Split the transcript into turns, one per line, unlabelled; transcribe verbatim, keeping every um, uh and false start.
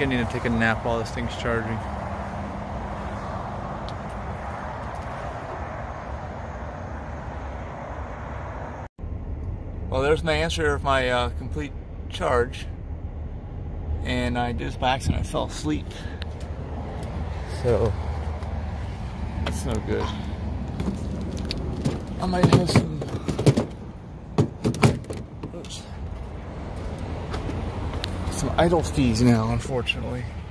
I need to take a nap while this thing's charging. Well, there's my answer of my uh, complete charge. And I did this by accident. I fell asleep. So, that's no good. I might have some... Oops. Some idle fees now, unfortunately.